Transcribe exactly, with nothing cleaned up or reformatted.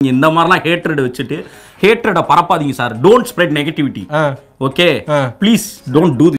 இந்த மாதிரிலாம் ஹேட்ரட் வச்சுட்டு ஹேட்ரட பரப்பாதீங்க sir. Don't spread negativity. Okay please don't two